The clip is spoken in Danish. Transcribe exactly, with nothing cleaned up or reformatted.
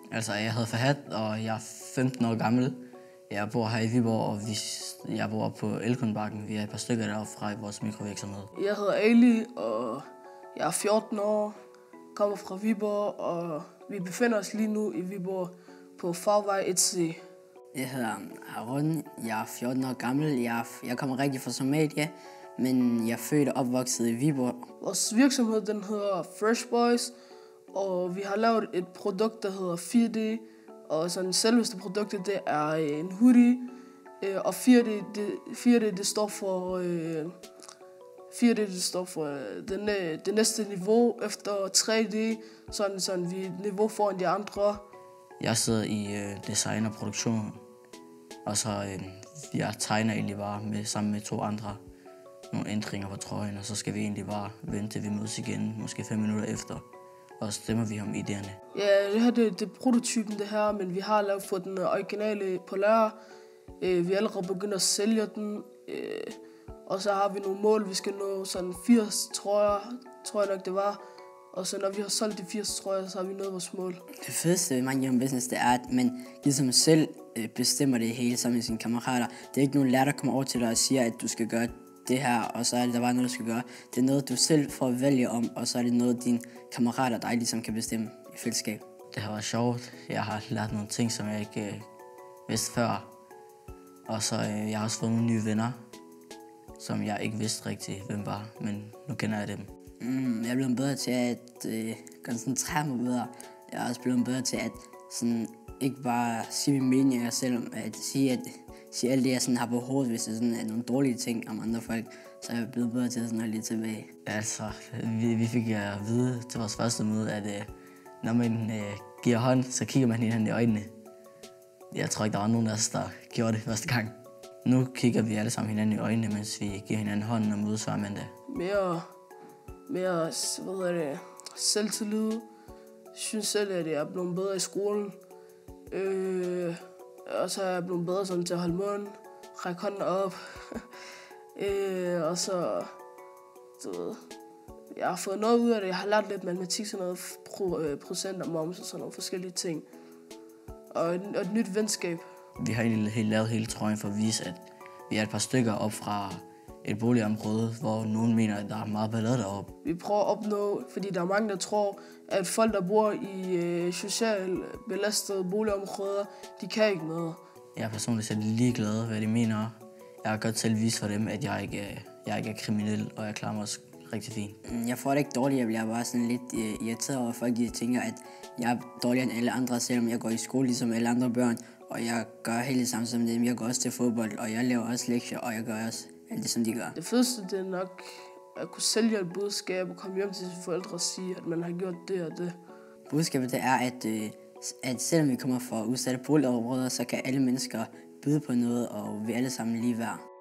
Altså, jeg hedder Fahad, og jeg er femten år gammel. Jeg bor her i Viborg, og vi, jeg bor på Elkundbakken. Vi er et par stykker deroppe fra vores mikrovirksomhed. Jeg hedder Ali, og jeg er fjorten år, kommer fra Viborg, og vi befinder os lige nu i Viborg på Farvej et C. Jeg hedder Arun, jeg er fjorten år gammel. Jeg, jeg kommer rigtig fra Somalia, men jeg er født og opvokset i Viborg. Vores virksomhed den hedder Fresh Boys, og vi har lavet et produkt, der hedder fire D. Og sådan selveste produktet, det er en hoodie, og fire D, det, fire D, det står for, øh, fire D, det står for det, det næste niveau efter tre D, sådan, sådan vi er et niveau foran de andre. Jeg sidder i øh, design og produktion, og så øh, jeg tegner egentlig bare med, sammen med to andre nogle ændringer på trøjen, og så skal vi egentlig bare vente til vi mødes igen, måske fem minutter efter, og stemmer vi om idéerne. Ja, det her det, det er prototypen det her, men vi har lavet for den originale på lager. Vi er allerede begyndt at sælge den, og så har vi nogle mål, vi skal nå sådan firs trøjer, tror jeg nok det var. Og så når vi har solgt de firs trøjer, så har vi nået vores mål. Det fedeste ved Mind Your Own Business, det er, at man ligesom selv bestemmer det hele sammen med sine kammerater. Det er ikke nogen lærer, der kommer over til dig og siger, at du skal gøre det her, og så er det der bare noget, du skal gøre. Det er noget, du selv får at vælge om, og så er det noget, dine kammerater dig ligesom kan bestemme i fællesskab. Det har været sjovt. Jeg har lært nogle ting, som jeg ikke øh, vidste før. Og så øh, jeg har også fået nogle nye venner, som jeg ikke vidste rigtig, hvem var, men nu kender jeg dem. Mm, jeg er blevet bedre til at øh, koncentrere mig bedre. Jeg er også blevet bedre til at sådan, ikke bare sige mine meninger, selvom at sige, at sige alt det, jeg sådan har på hovedet, hvis det sådan er nogle dårlige ting om andre folk, så er jeg blevet bedre til at sådan holde lidt tilbage. Altså, vi, vi fik at vide til vores første møde, at øh, når man øh, giver hånd, så kigger man hinanden i øjnene. Jeg tror ikke, der var nogen af os, der gjorde det første gang. Nu kigger vi alle sammen hinanden i øjnene, mens vi giver hinanden hånden og mødes hver mandag. Mere, mere hvad hedder det, selvtillid. Jeg synes selv, at jeg er blevet bedre i skolen. Øh, og så er jeg blevet bedre sådan til at holde munden, række hånden op. øh, og så, du ved, jeg har fået noget ud af det. Jeg har lært lidt matematik, sådan noget pro, øh, procent og moms og sådan nogle forskellige ting. Og et, og et nyt venskab. Vi har egentlig helt lavet hele trøjen for at vise, at vi er et par stykker op fra et boligområde, hvor nogen mener, at der er meget ballade deroppe. Vi prøver at opnå, fordi der er mange, der tror, at folk, der bor i øh, socialt belastede boligområder, de kan ikke noget. Jeg er personligt selv ligeglad, hvad de mener. Jeg har godt selv vist for dem, at jeg ikke, jeg ikke er kriminel, og jeg klarer mig også rigtig fint. Jeg får det ikke dårligt. Jeg bliver bare sådan lidt irriteret over, at folk de tænker, at jeg er dårligere end alle andre, selvom jeg går i skole ligesom alle andre børn. Og jeg gør helt det samme som dem. Jeg går også til fodbold, og jeg laver også lektier, og jeg gør også alt det, som de gør. Det fedeste, det er nok at kunne sælge et budskab og komme hjem til sine forældre og sige, at man har gjort det og det. Budskabet det er, at, at selvom vi kommer fra udsatte boligområder, så kan alle mennesker byde på noget, og vi er alle sammen lige værd.